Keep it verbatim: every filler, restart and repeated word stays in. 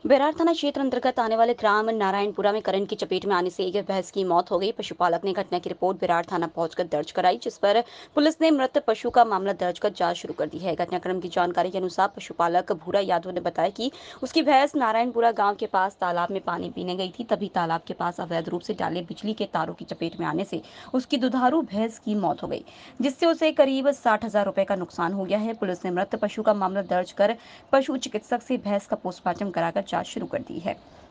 बेरार थाना क्षेत्र अंतर्गत आने वाले ग्राम नारायणपुरा में करंट की चपेट में आने से एक भैंस की मौत हो गई। पशुपालक ने घटना की रिपोर्ट बेरार थाना पहुंचकर दर्ज कराई, जिस पर पुलिस ने मृत पशु का मामला दर्ज कर जांच शुरू कर दी है। घटनाक्रम की जानकारी के अनुसार पशुपालक भूरा यादव ने बताया कि उसकी भैंस नारायणपुरा गांव के पास तालाब में पानी पीने गई थी। तभी तालाब के पास अवैध रूप से डाले बिजली के तारों की चपेट में आने से उसकी दुधारू भैंस की मौत हो गई, जिससे उसे करीब साठ हजार रुपए का नुकसान हो गया है। पुलिस ने मृत पशु का मामला दर्ज कर पशु चिकित्सक से भैंस का पोस्टमार्टम कराकर जांच शुरू कर दी है।